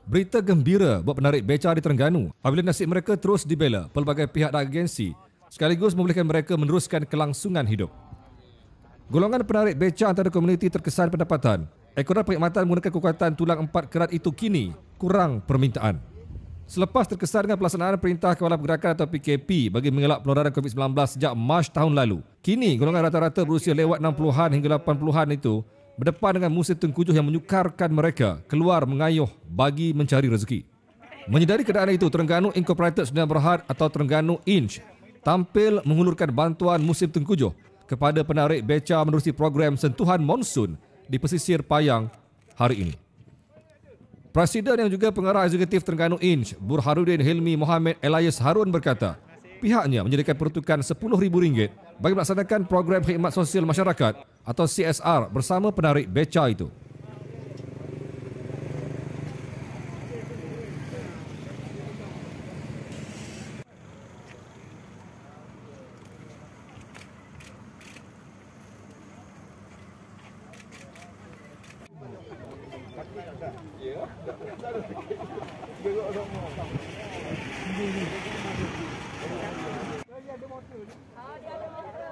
Berita gembira buat penarik beca di Terengganu apabila nasib mereka terus dibela pelbagai pihak dan agensi sekaligus membolehkan mereka meneruskan kelangsungan hidup. Golongan penarik beca antara komuniti terkesan pendapatan, ekoran perkhidmatan menggunakan kekuatan tulang 4 kerat itu kini kurang permintaan. Selepas terkesan dengan pelaksanaan Perintah Kawalan Pergerakan atau PKP bagi mengelak penularan COVID-19 sejak Mac tahun lalu, kini golongan rata-rata berusia lewat 60-an hingga 80-an itu berdepan dengan musim tengkujuh yang menyukarkan mereka keluar mengayuh bagi mencari rezeki. Menyedari keadaan itu, Terengganu Incorporated Sdn Bhd atau Terengganu Inch tampil mengulurkan bantuan musim tengkujuh kepada penarik beca menerusi program Sentuhan Monsun di pesisir Payang hari ini. Presiden yang juga pengarah eksekutif Terengganu Inch, Burhanuddin Hilmi Mohamed Elias Harun berkata, pihaknya menyediakan peruntukan RM10,000 bagi melaksanakan program khidmat sosial masyarakat atau CSR bersama penarik beca itu. Dia ada motor.